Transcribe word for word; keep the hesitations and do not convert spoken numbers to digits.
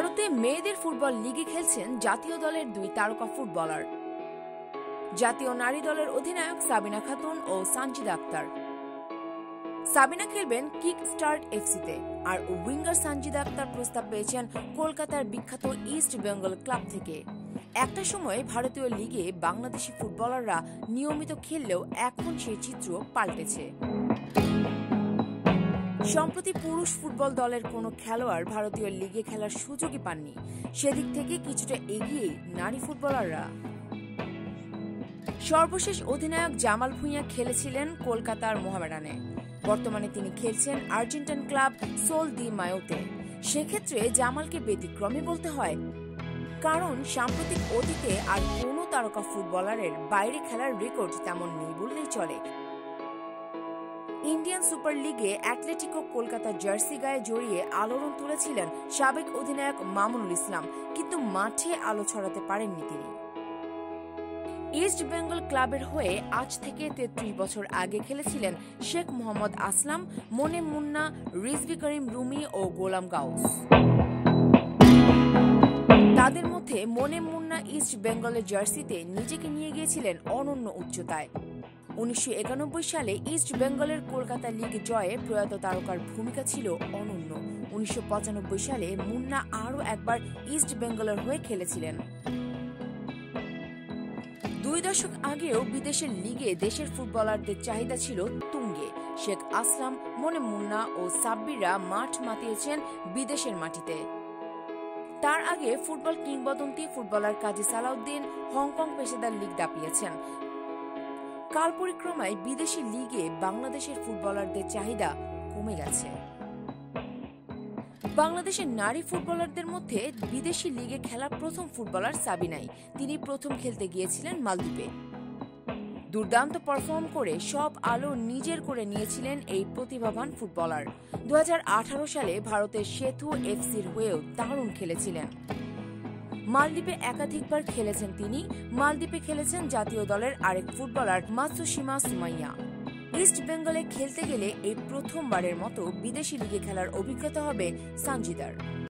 ভারতে মেয়েদের ফুটবল লিগে খেলছেন জাতীয় দলের দুই তারকা ফুটবলার, জাতীয় নারী দলের অধিনায়ক সাবিনা খাতুন ও সানজিদা আক্তার। সাবিনা খেলবেন কিক স্টার্ট এফসিতে, আর উইঙ্গার সানজিদা আক্তার প্রস্তাব পেয়েছেন কলকাতার বিখ্যাত ইস্ট বেঙ্গল ক্লাব থেকে। একটা সময় ভারতীয় লিগে বাংলাদেশি ফুটবলাররা নিয়মিত খেললেও এখন সেই চিত্র পাল্টেছে। সম্প্রতি পুরুষ ফুটবল দলের কোনো খেলোয়াড় ভারতীয় লিগে খেলার সুযোগই পাননি, সেদিক থেকে কিছুটা এগিয়ে নারী ফুটবলাররা। সর্বশেষ অধিনায়ক জামাল ভুঁইয়া খেলেছিলেন কলকাতার মোহামেডানে, বর্তমানে তিনি খেলছেন আর্জেন্টাইন ক্লাব সোল দি মায়োতে। সেক্ষেত্রে জামালকে ব্যতিক্রমী বলতে হয়, কারণ সাম্প্রতিক অতীতে আর কোনো তারকা ফুটবলারের বাইরে খেলার রেকর্ড তেমন নেই বললেই চলে। ইন্ডিয়ান সুপার লিগে অ্যাটলেটিকো কলকাতা জার্সি গায়ে জড়িয়ে আলোড়ন তুলেছিলেন সাবেক অধিনায়ক মামুনুল ইসলাম, কিন্তু মাঠে আলো ছড়াতে পারেননি তিনি। ইস্ট বেঙ্গল ক্লাবের হয়ে আজ থেকে তেত্রিশ বছর আগে খেলেছিলেন শেখ মোহাম্মদ আসলাম, মনে মুন্না, রিজভি করিম রুমি ও গোলাম গাউস। তাদের মধ্যে মনে মুন্না ইস্ট বেঙ্গলের জার্সিতে নিজেকে নিয়ে গিয়েছিলেন অনন্য উচ্চতায়। উনিশশো একানব্বই সালে ইস্ট বেঙ্গলের কলকাতা লিগ জয়ে প্রয়াত তারকার ভূমিকা ছিল অনন্য। উনিশশো পঁচানব্বই সালে মুন্না আরও একবার ইস্ট বেঙ্গলের হয়ে খেলেছিলেন। দুই দশক আগেও বিদেশের লিগে দেশের ফুটবলারদের চাহিদা ছিল তুঙ্গে। শেখ আসলাম, মনে মুন্না ও সাব্বিররা মাঠ মাতিয়েছেন বিদেশের মাটিতে। তার আগে ফুটবল কিংবদন্তি ফুটবলার কাজী সালাউদ্দিন হংকং পেশাদার লিগ দাপিয়েছেন। কাল পরিক্রমায় বিদেশি লিগে বাংলাদেশের ফুটবলারদের চাহিদা কমে গেছে। বাংলাদেশের নারী ফুটবলারদের মধ্যে বিদেশি লিগে খেলা প্রথম ফুটবলার সাবিনাই। তিনি প্রথম খেলতে গিয়েছিলেন মালদ্বীপে। দুর্দান্ত পারফর্ম করে সব আলো নিজের করে নিয়েছিলেন এই প্রতিভাবান ফুটবলার। দু হাজার আঠারো সালে ভারতের সেতু এফসির হয়েও দারুণ খেলেছিলেন। মালদ্বীপে একাধিকবার খেলেছেন তিনি। মালদ্বীপে খেলেছেন জাতীয় দলের আরেক ফুটবলার মাতসুশিমা সুমাইয়া। ইস্ট বেঙ্গলে খেলতে গেলে এই প্রথমবারের মতো বিদেশি লিগে খেলার অভিজ্ঞতা হবে সানজিদার।